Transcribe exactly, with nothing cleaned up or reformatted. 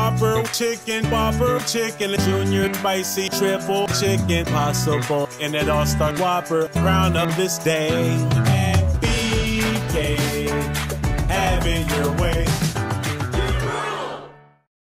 Whopper chicken, Whopper chicken, junior spicy triple chicken, possible, and it all start Whopper round up this day. And B K, having your